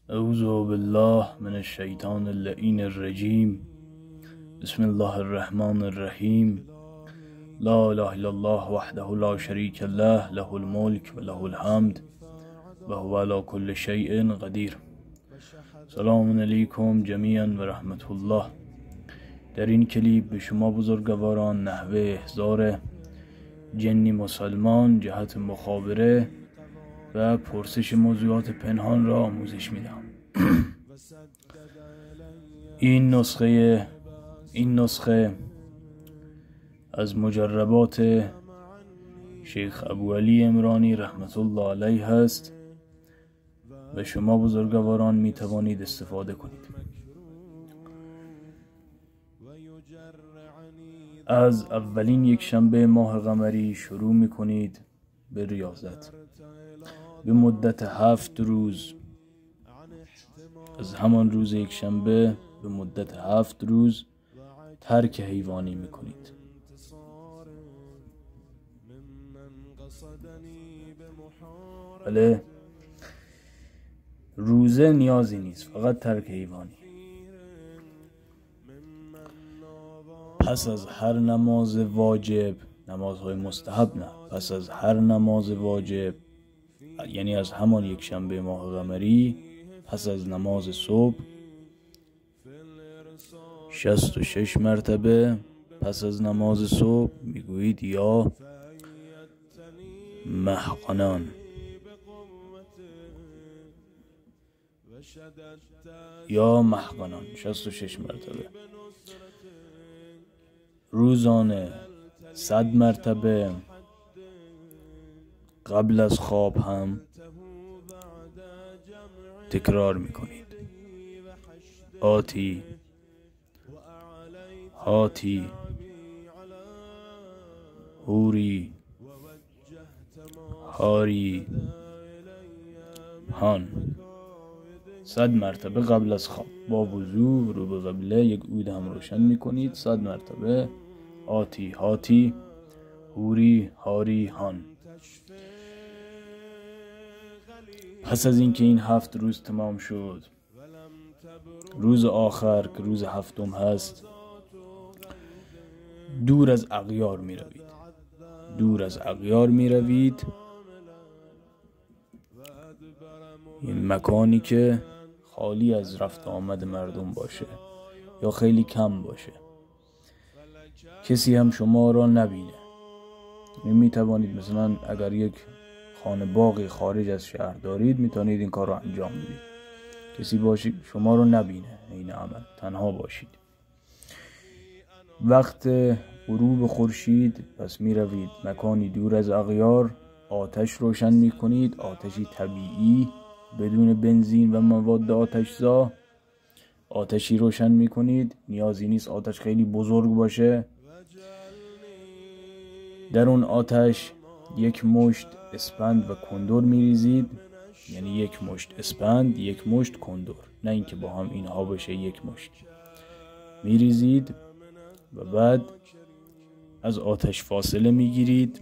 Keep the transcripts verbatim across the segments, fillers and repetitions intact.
اعوذ بالله من الشیطان اللعین الرجیم. بسم الله الرحمن الرحیم. لا اله الا الله وحده لا شریک له، له الملک و له الحمد و هو علی کل شیء قدیر. سلام علیکم جمیعا و رحمت الله. در این کلیپ به شما بزرگواران نحوه احضار جنی مسلمان جهت مخابره و پرسش موضوعات پنهان را آموزش میدم. این نسخه این نسخه از مجربات شیخ ابوعلی عمرانی رحمت الله علیه هست و شما بزرگواران می توانید استفاده کنید. از اولین یک شنبه ماه قمری شروع می کنید به ریاضت به مدت هفت روز. از همان روز یک شنبه به مدت هفت روز ترک حیوانی می کنید. بله، روزه نیازی نیست، فقط ترک حیوانی. پس از هر نماز واجب، نمازهای مستحب نه، پس از هر نماز واجب، یعنی از همان یک شنبه ماه قمری، پس از نماز صبح شصت و شش مرتبه پس از نماز صبح میگویید یا محقنان، یا محقنان شصت و شش مرتبه. روزانه صد مرتبه قبل از خواب هم تکرار میکنید. آتی هاتی هوری هاری هان، صد مرتبه قبل از خواب با وضو رو به قبله یک عود هم روشن میکنید. صد مرتبه آتی هاتی هوری هاری هان. پس از اینکه این هفت روز تمام شد، روز آخر که روز هفتم هست، دور از اغیار می روید. دور از اغیار می روید، این مکانی که خالی از رفت آمد مردم باشه یا خیلی کم باشه، کسی هم شما را نبینه. می توانید مثلا اگر یک خانه باغی خارج از شهر دارید، می توانید این کار را انجام بدید. کسی باشید شما را نبینه، این عمل تنها باشید. وقت غروب خورشید پس می روید مکانی دور از اغیار، آتش روشن می کنید، آتشی طبیعی بدون بنزین و مواد آتشزا. آتشی روشن می کنید، نیازی نیست آتش خیلی بزرگ باشه. در اون آتش یک مشت اسپند و کندر می ریزید، یعنی یک مشت اسپند یک مشت کندر، نه اینکه با هم اینها بشه یک مشت. می ریزید و بعد از آتش فاصله می گیرید،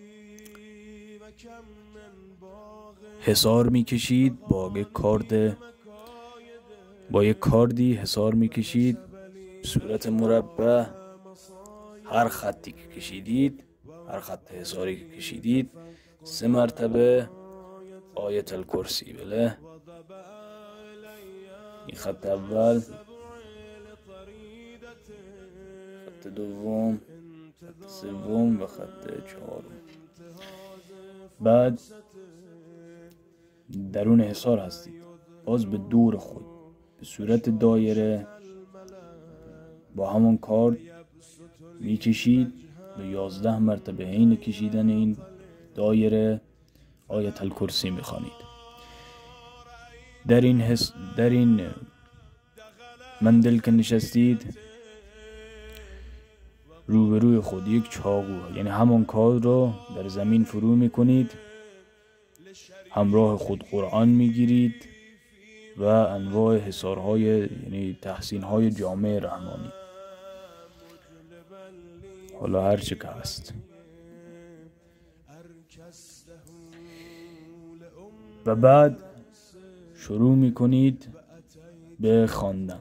حصار می کشید با یک کارد با یک کاردی حصار می کشید صورت مربع. هر خطی که کشیدید، هر خط حصاری که کشیدید، سه مرتبه آیت الکرسی. بله، این خط اول، خط دوم، خط سوم و خط چهارم. بعد درون حصار هستید، باز به دور خود به صورت دایره با همون کارد میکشید به یازده مرتبه حین کشیدن این دایره آیت الکرسی میخوانید. در این حس در این مندل که نشستید، روبروی خود یک چاقو، یعنی همون کارد رو در زمین فرو میکنید. همراه خود قرآن میگیرید و انواع حصارهای، یعنی تحسینهای جامع رحمانی، حالا هر چه که هست. و بعد شروع میکنید به خواندن.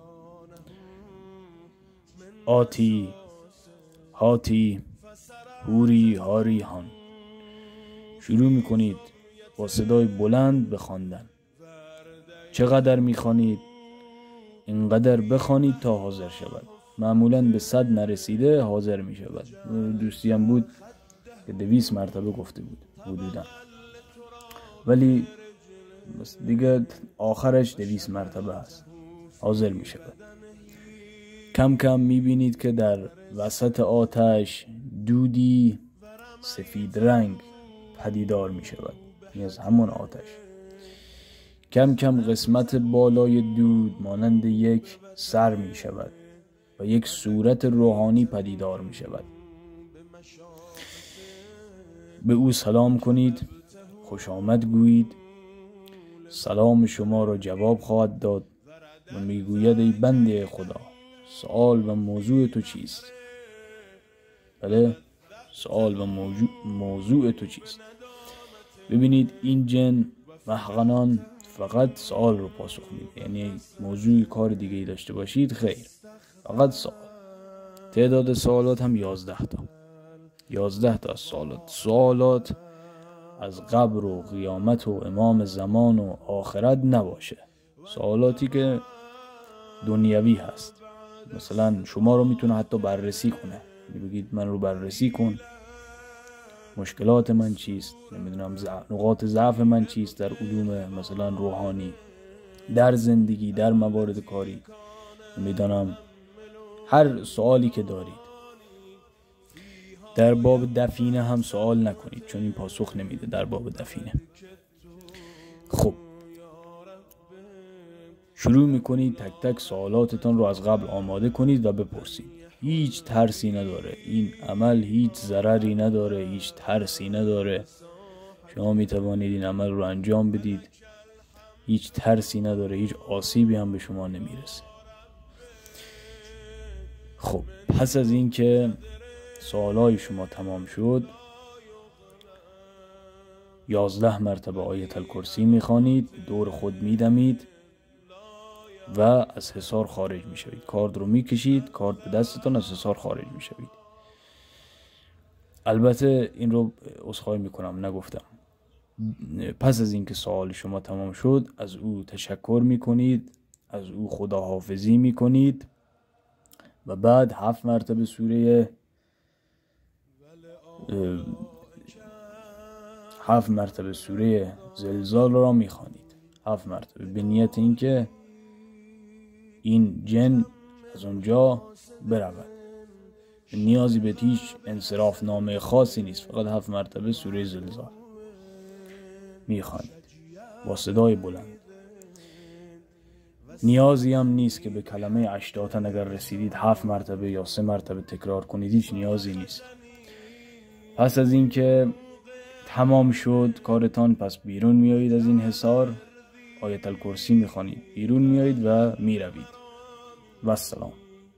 آتی هاتی هوری هاری هان. شروع میکنید با صدای بلند به خواندن. چقدر میخوانید؟ اینقدر بخوانید تا حاضر شود. معمولا به صد نرسیده حاضر میشود. دوستی هم بود که دویست مرتبه گفته بود حدودا، ولی دیگه آخرش دویست مرتبه هست حاضر میشود. کم کم میبینید که در وسط آتش دودی سفید رنگ پدیدار میشود، این از همون آتش. کم کم قسمت بالای دود مانند یک سر میشود و یک صورت روحانی پدیدار میشود. به او سلام کنید، خوش آمد گویید. سلام شما را جواب خواهد داد و میگوید ای بنده خدا، سوال و موضوع تو چیست؟ بله، سوال و موضوع, موضوع تو چیست؟ ببینید این جن محقنان فقط سوال رو پاسخ میده، یعنی موضوع کار دیگه ای داشته باشید خیر، فقط سوال. تعداد سوالات هم یازده تا یازده تا سوالات سوالات از قبر و قیامت و امام زمان و آخرت نباشه، سوالاتی که دنیوی هست. مثلا شما رو میتونه حتی بررسی کنه، بگید من رو بررسی کن، مشکلات من چیست، نمیدونم نقاط ضعف من چیست در علوم مثلا روحانی، در زندگی، در موارد کاری، نمیدونم هر سوالی که دارید. در باب دفینه هم سوال نکنید چون این پاسخ نمیده در باب دفینه. خب شروع میکنید تک تک سوالاتتان رو از قبل آماده کنید و بپرسید. هیچ ترسی نداره این عمل، هیچ ضرری نداره، هیچ ترسی نداره. شما میتوانید این عمل رو انجام بدید، هیچ ترسی نداره، هیچ آسیبی هم به شما نمیرسه. خب پس از این که سوالای شما تمام شد، یازده مرتبه آیت الکرسی میخوانید، دور خود میدمید و از حصار خارج میشوید. کارد رو میکشید، کارد به دستتون، از حصار خارج میشوید. البته این رو عذرخواهی میکنم نگفتم، پس از اینکه سوال شما تمام شد از او تشکر میکنید، از او خداحافظی میکنید و بعد هفت مرتبه سوره هفت مرتبه سوره زلزال را میخوانید، هفت مرتبه، به نیت اینکه این جن از اونجا برود. نیازی به هیچ انصراف نامه خاصی نیست، فقط هفت مرتبه سوره زلزال میخوانید با صدای بلند. نیازی هم نیست که به کلمه اشتاتن اگر رسیدید هفت مرتبه یا سه مرتبه تکرار کنید، هیچ نیازی نیست. پس از اینکه تمام شد کارتان، پس بیرون میایید از این حصار، آیت الکرسی میخوانید، بیرون میایید و میروید و السلام.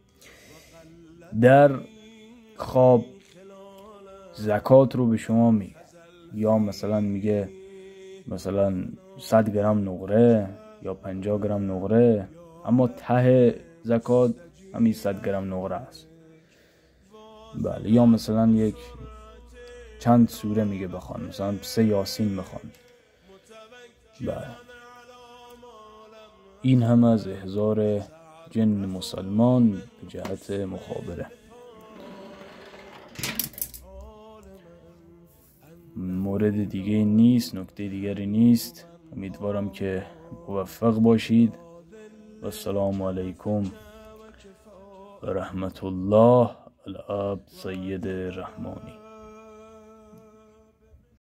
در خواب زکات رو به شما میگه، یا مثلا میگه مثلا صد گرم نقره یا پنجاه گرم نقره، اما ته زکات همین صد گرم نقره است. بله، یا مثلا یک چند سوره میگه بخوان، مثلا سه یاسین بخوان. بله، این هم از احضار جن مسلمان به جهت مخابره. مورد دیگه نیست، نکته دیگری نیست. امیدوارم که موفق باشید. و السلام علیکم و رحمت الله. العبد سید رحمانی.